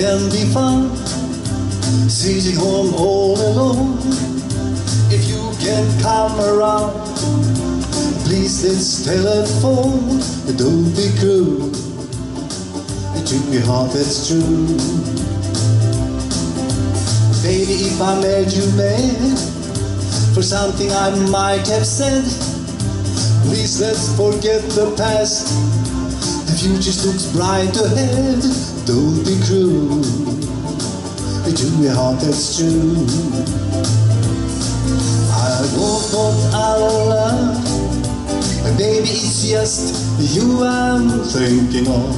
can be found sitting home all alone. If you can come around, please let's telephone. Don't be cruel, it took me heart, that's true. Baby, if I made you mad for something I might have said, please let's forget the past. The future looks bright ahead. Don't be cruel, it took me heart, that's true. I won't put our love, but baby it's just you I'm thinking of.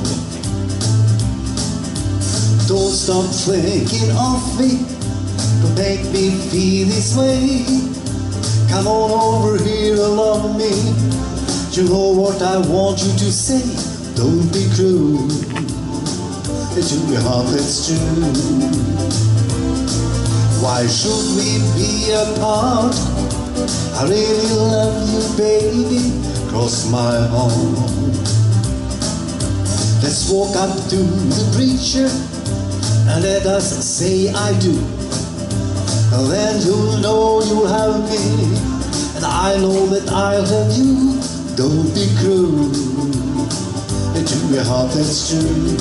Don't stop thinking of me, don't make me feel this way. Come on over here and love me, you know what I want you to say. Don't be cruel, it took me heart, that's true. Why should we be apart? I really love you, baby, cross my heart. Let's walk up to the preacher and let us say I do. And then you'll know you'll have me, and I know that I'll have you. Don't be cruel, it took me heart, that's true.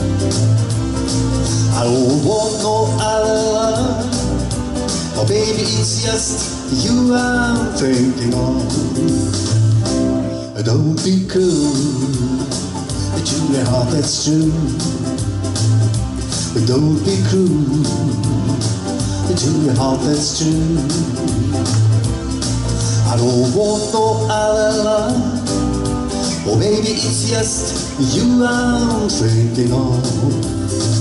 I don't want no other love, oh baby it's just you I'm thinking of. Don't be cruel, it took me heart, that's true. Don't be cruel, it took me heart, that's true. I don't want no other love, oh baby it's just you I'm thinking of.